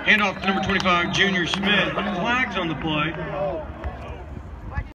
Handoff to number 25, Junior Smith. Flags on the play.